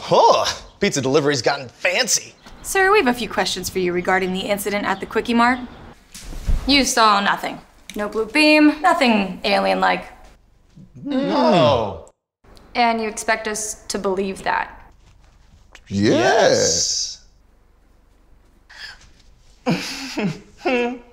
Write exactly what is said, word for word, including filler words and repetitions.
Huh, pizza delivery's gotten fancy. Sir, we have a few questions for you regarding the incident at the Quickie Mart. You saw nothing. No blue beam, nothing alien-like. No. And you expect us to believe that? Yes. Yes.